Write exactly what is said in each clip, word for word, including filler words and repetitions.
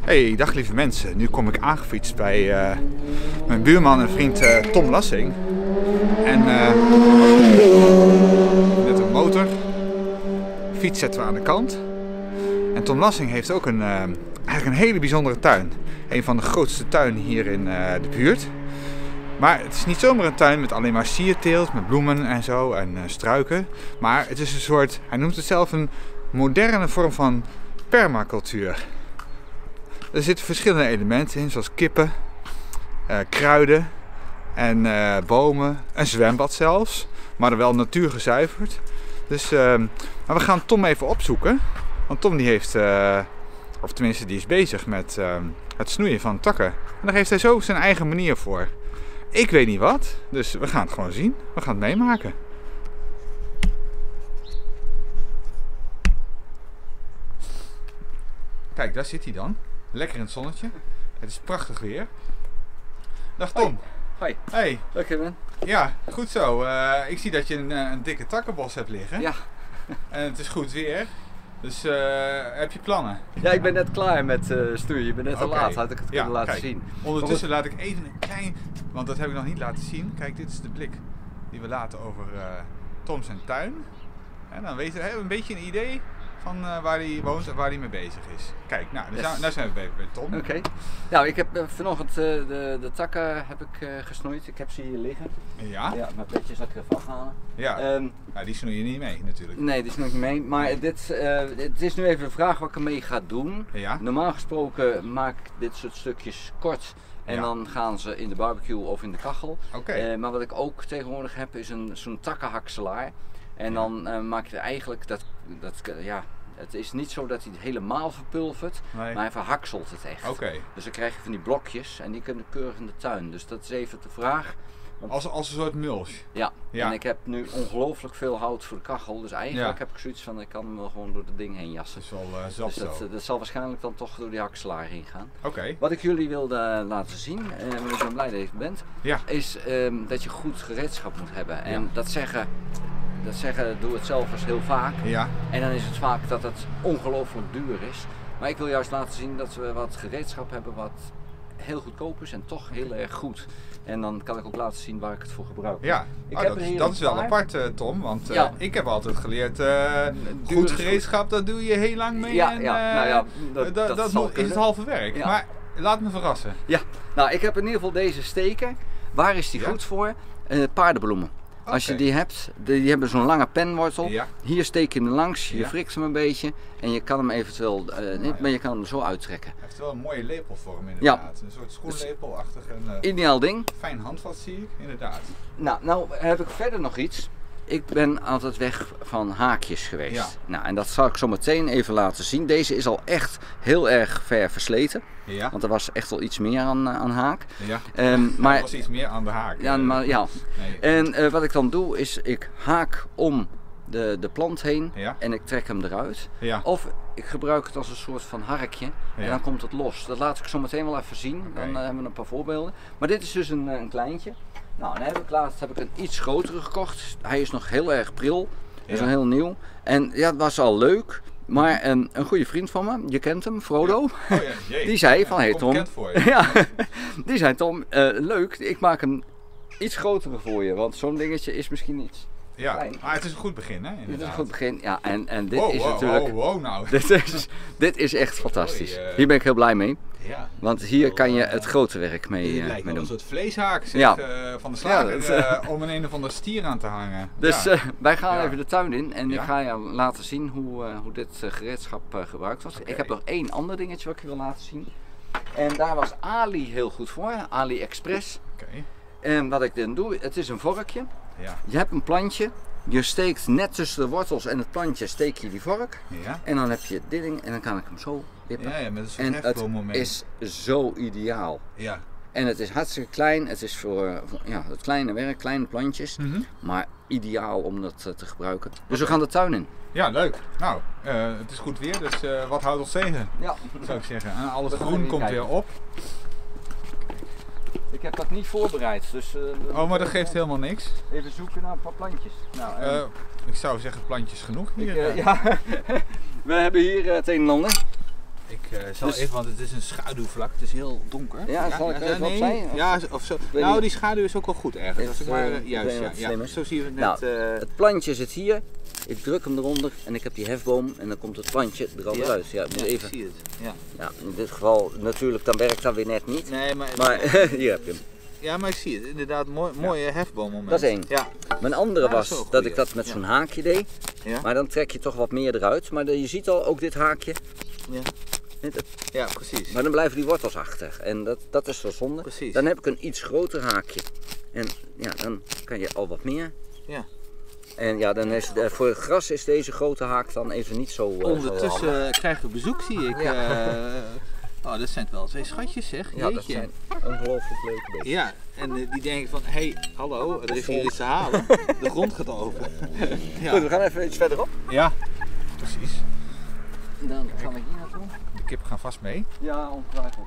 Hey, dag lieve mensen. Nu kom ik aangefietst bij uh, mijn buurman en vriend uh, Tom Lassing. En uh, met een motor. Fiets zetten we aan de kant. En Tom Lassing heeft ook een, uh, eigenlijk een hele bijzondere tuin. Een van de grootste tuinen hier in uh, de buurt. Maar het is niet zomaar een tuin met alleen maar sierteelt, met bloemen en zo en uh, struiken. Maar het is een soort, hij noemt het zelf een moderne vorm van permacultuur. Er zitten verschillende elementen in, zoals kippen, uh, kruiden en uh, bomen, een zwembad zelfs, maar dan wel natuurgezuiverd. Dus, uh, maar we gaan Tom even opzoeken, want Tom die heeft, uh, of tenminste die is bezig met uh, het snoeien van takken. En daar heeft hij zo zijn eigen manier voor. Ik weet niet wat, dus we gaan het gewoon zien. We gaan het meemaken. Kijk, daar zit hij dan. Lekker in het zonnetje. Het is prachtig weer. Dag Tom. Hoi. Hey. Leuk je bent. Ja, goed zo. Uh, ik zie dat je een, een dikke takkenbos hebt liggen. Ja. En het is goed weer. Dus uh, heb je plannen? Ja, ik ben net klaar met uh, stoeien. Je bent net Okay. te laat, had ik het ja, kunnen laten kijk. zien. Ondertussen laat ik even een klein, want dat heb ik nog niet laten zien. Kijk, dit is de blik die we laten over uh, Tom zijn tuin. En dan weten we een beetje een idee van uh, waar hij woont en waar hij mee bezig is. Kijk, nou, daar, Yes. zijn, daar zijn we bij, bij Tom. Oké. Okay. Nou, ik heb uh, vanochtend uh, de, de takken heb ik, uh, gesnoeid. Ik heb ze hier liggen. Ja? Ja, mijn petjes zal ik er even afhalen. Ja, um, nou, die snoei je niet mee natuurlijk. Nee, die snoei ik niet mee. Maar dit, uh, het is nu even de vraag wat ik ermee ga doen. Ja? Normaal gesproken maak ik dit soort stukjes kort. En ja. dan gaan ze in de barbecue of in de kachel. Okay. Uh, maar wat ik ook tegenwoordig heb is een, zo'n takkenhakselaar. En ja. dan uh, maak je er eigenlijk dat, dat ja, het is niet zo dat hij het helemaal verpulvert, nee. maar hij verhakselt het echt. Okay. Dus dan krijg je van die blokjes en die kunnen keurig in de tuin. Dus dat is even de vraag. Want... Als, als een soort mulch? Ja. ja, en ik heb nu ongelooflijk veel hout voor de kachel. Dus eigenlijk ja. heb ik zoiets van, ik kan hem wel gewoon door het ding heen jassen. Dat is wel uh, zat dus dat, zo. dat zal waarschijnlijk dan toch door die hakselaar heen gaan. Oké. Okay. Wat ik jullie wilde laten zien, en uh, ik ben blij dat je het bent, ja. is um, dat je goed gereedschap moet hebben. En ja. dat zeggen... Dat zeggen doe het zelf eens heel vaak. Ja. En dan is het vaak dat het ongelooflijk duur is. Maar ik wil juist laten zien dat we wat gereedschap hebben wat heel goedkoop is en toch heel erg goed. En dan kan ik ook laten zien waar ik het voor gebruik. Ja, ik oh, heb dat, is, dat is wel apart uh, Tom, want uh, ja. ik heb altijd geleerd, uh, goed gereedschap dat doe je heel lang mee ja, en ja, uh, nou ja, dat, dat, dat, dat dat is het halve werk. Ja. Maar laat me verrassen. Ja, nou ik heb in ieder geval deze steker. Waar is die ja. goed voor? Uh, paardenbloemen. Als okay. je die hebt, die hebben zo'n lange penwortel. Ja. Hier steek je hem langs, je ja. frikt hem een beetje en je kan hem eventueel, uh, niet, maar je kan hem zo uittrekken. Hij heeft wel een mooie lepelvorm inderdaad. Ja. Een soort schoenlepelachtig. Uh, Ideaal ding. Fijn handvat zie ik, inderdaad. Nou, nou heb ik verder nog iets. Ik ben altijd weg van haakjes geweest. Ja. Nou, en dat zal ik zo meteen even laten zien. Deze is al echt heel erg ver versleten. Ja. Want er was echt wel iets meer aan, aan haak. Ja. Um, maar, er was iets meer aan de haak. Ja, maar, ja. Nee. En uh, wat ik dan doe is ik haak om de, de plant heen ja. en ik trek hem eruit. Ja. Of ik gebruik het als een soort van harkje en ja. dan komt het los. Dat laat ik zo meteen wel even zien. Okay. Dan uh, hebben we een paar voorbeelden. Maar dit is dus een, een kleintje. Nou, dan heb ik laatst heb ik een iets grotere gekocht. Hij is nog heel erg pril. Hij is ja. nog heel nieuw. En ja, het was al leuk. Maar een, een goede vriend van me, je kent hem, Frodo. Ja. Oh ja, die zei van, hé hey, Tom. Ja, die zei Tom, uh, leuk, ik maak een iets grotere voor je. Want zo'n dingetje is misschien iets ja, klein. Maar het is een goed begin, hè? Het is een goed begin, ja. En, en dit wow, is wow, natuurlijk. Wow, wow, nou. Dit is, dit is echt fantastisch. Sorry, uh, hier ben ik heel blij mee. Ja, want hier wel, kan je het grote werk mee, uh, mee doen. Een soort vleeshaak zeg, ja. uh, van de slager ja, uh, om een een of andere stier aan te hangen. Dus ja. uh, wij gaan ja. even de tuin in en ja. ik ga je laten zien hoe, uh, hoe dit uh, gereedschap uh, gebruikt wordt. Okay. Ik heb nog één ander dingetje wat ik je wil laten zien. En daar was Ali heel goed voor, AliExpress. Okay. En wat ik dan doe, het is een vorkje. Ja. Je hebt een plantje. Je steekt net tussen de wortels en het plantje steek je die vork. Ja. En dan heb je dit ding en dan kan ik hem zo wippen. Ja, ja, met een soort en het is zo ideaal. Ja. En het is hartstikke klein. Het is voor, voor ja, het kleine werk, kleine plantjes. Mm-hmm. Maar ideaal om dat uh, te gebruiken. Dus okay. we gaan de tuin in. Ja, leuk. Nou, uh, het is goed weer, dus uh, wat houdt ons tegen? Ja. Zou ik zeggen. En alles groen komt kijken. weer op. Ik heb dat niet voorbereid, dus... Uh, oh, maar dat geeft helemaal niks. Even zoeken naar een paar plantjes. Nou, uh, uh, ik zou zeggen plantjes genoeg hier. Ik, uh, ja, we hebben hier uh, het een en ander. ik uh, zal dus, even, want het is een schaduwvlak, het is heel donker. Ja, ja zal ik even nee, opzij? Ja, of zo. Nou, niet. Die schaduw is ook wel goed ergens. Als ik maar, uh, juist, ja, ja. Zo zie je het net. Nou, uh, het plantje zit hier, ik druk hem eronder en ik heb die hefboom en dan komt het plantje er al ja. uit. Ja, ja, even. ik zie het. Ja. Ja, in dit geval natuurlijk, dan werkt dat weer net niet. Nee, maar, maar hier heb je hem. Ja, maar ik zie het. Inderdaad, mooi, mooie ja. hefboommoment. Dat is één. Ja. Mijn andere ja, was dat, dat ik dat met ja. zo'n haakje deed. Ja. Maar dan trek je toch wat meer eruit. Maar de, je ziet al, ook dit haakje. Ja. Ja, precies. Maar dan blijven die wortels achter. En dat, dat is zo zonde. Precies. Dan heb ik een iets groter haakje. En ja, dan kan je al wat meer. Ja. En ja, dan is de, voor het gras is deze grote haak dan even niet zo. Uh, Ondertussen zo krijgen we bezoek, zie ik. Ja. Uh, oh, dat zijn wel twee schatjes, zeg. Ja, dat zijn ongelooflijk leuke beesten. Ja, en uh, die denken van, hé, hey, hallo, er is hier iets te halen. De grond gaat open. Ja. Goed, we gaan even iets verderop. Ja, precies. Dan gaan we hier naartoe. De kippen gaan vast mee. Ja, ongetwijfeld.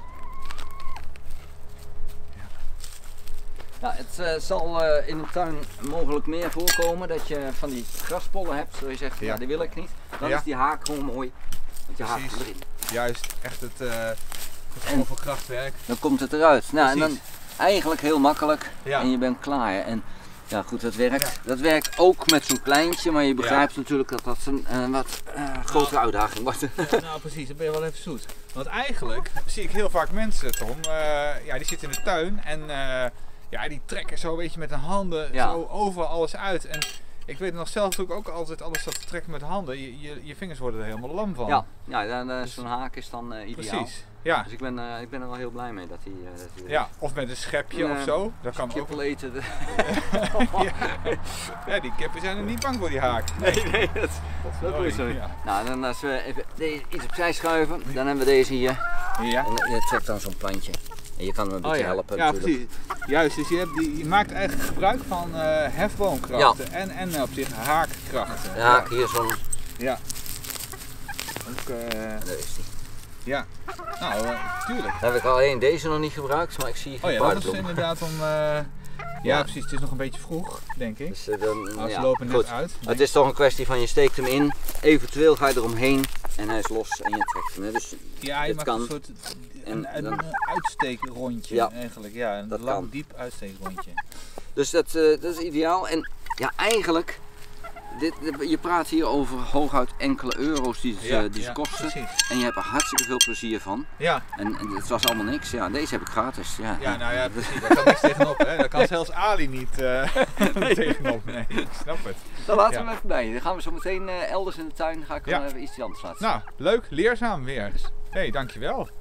Ja. Nou, het uh, zal uh, in een tuin mogelijk meer voorkomen dat je van die graspollen hebt, zoals je zegt, ja. Ja, die wil ik niet. Dan ja. is die haak gewoon mooi, want je haakt erin. Juist, echt het, uh, het overkrachtwerk. Dan komt het eruit. Nou, en dan eigenlijk heel makkelijk ja. en je bent klaar. En, ja goed, dat werkt. Ja. Dat werkt ook met zo'n kleintje, maar je begrijpt ja. natuurlijk dat dat een uh, wat uh, grotere nou, uitdaging wordt. Nou precies, dan ben je wel even zoet. Want eigenlijk zie ik heel vaak mensen, Tom, uh, ja, die zitten in de tuin en uh, ja, die trekken zo weet je, met de handen ja. zo overal alles uit. En ik weet nog zelf natuurlijk ook altijd alles dat te trekken met de handen, je, je, je vingers worden er helemaal lam van. Ja, ja dan, uh, zo'n haak is dan uh, ideaal. Precies. Ja. Dus ik ben, uh, ik ben er wel heel blij mee dat hij. Uh, dat hij ja, of met een schepje uh, of zo. Dat kan ook. Eten. ja. ja, die kippen zijn er niet bang voor die haak. Nee, nee, nee dat, dat, dat is zo. Ja. Nou, dan als we even deze iets opzij schuiven, dan hebben we deze hier. Ja. En je trekt dan zo'n plantje. En je kan hem een beetje oh, ja. helpen. Ja, natuurlijk. precies. Juist, dus je, hebt die, je maakt eigenlijk gebruik van uh, hefboomkrachten ja. en, en op zich haakkrachten. De haak hier zo'n. Ja. Ook, uh... Daar is die. Ja, nou, uh, tuurlijk. Dan heb ik alleen deze nog niet gebruikt, maar ik zie hier. Oh ja, dat is inderdaad om. Uh... Ja, ja, precies. Het is nog een beetje vroeg, denk ik. Dus, uh, dan, maar ze ja, lopen net goed. uit. Het is toch een kwestie van je steekt hem in, eventueel ga je eromheen en hij is los en je trekt hem. Hè. Dus ja, je maakt kan. een soort een, en, een, een uitsteekrondje ja, eigenlijk. Ja, een lang, kan. diep uitsteekrondje. Dus dat, uh, dat is ideaal. En ja, eigenlijk. Dit, je praat hier over hooguit enkele euro's die, ja, die ze ja, kosten precies. En je hebt er hartstikke veel plezier van. Ja. En, en het was allemaal niks. Ja, deze heb ik gratis. Ja, ja nou ja, precies. Daar kan niks tegenop. Hè. Daar kan zelfs Ali niet uh, nee. tegenop. Nee, ik snap het. Dan laten we ja. hem even bij. Dan gaan we zo meteen uh, elders in de tuin. Ga ik ja. even iets anders laten zien. Nou, leuk, leerzaam weer. Hé, hey, dankjewel.